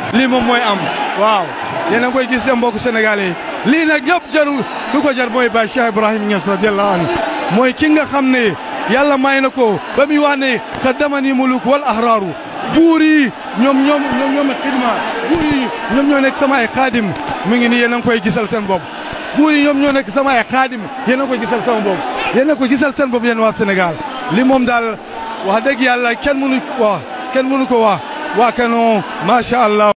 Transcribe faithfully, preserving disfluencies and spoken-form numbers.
lii moom mooy am waaw yéen a ngi koy gis de mbokk sénégalais yi lii nag yëpp jarul ku ko jar mooy Baay Cheikh Ibrahim Niass radiyallahu anhu mooy ki nga xam ne yàlla may na ko ba muy wax ne xaddamani muluk wal ahraaru buur yi ñoom ñoom ñoom ñoom xidma buur yi ñoom ñoo nekk sama ay xaadim mu ngi nii yéen a ngi koy gisal seen bopp buur yi ñoom ñoo nekk sama ay xaadim yéen a ngi koy gisal sama bopp yéen a ko gisal seen bopp yéen waa Sénégal li moom daal wax dëgg yàlla kenn mënu wax kenn mënu ko wax waa kenoo macha allah